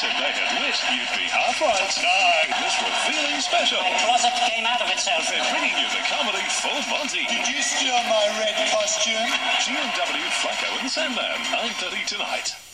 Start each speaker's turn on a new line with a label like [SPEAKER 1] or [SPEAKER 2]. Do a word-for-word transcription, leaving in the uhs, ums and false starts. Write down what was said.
[SPEAKER 1] said they had lit, you'd be half right. No, this revealing special.
[SPEAKER 2] My closet came out of itself.
[SPEAKER 1] They're bringing you the comedy Full Monty.
[SPEAKER 3] Did you steal my red costume?
[SPEAKER 1] G M W, Flacco and Sandman, nine thirty tonight.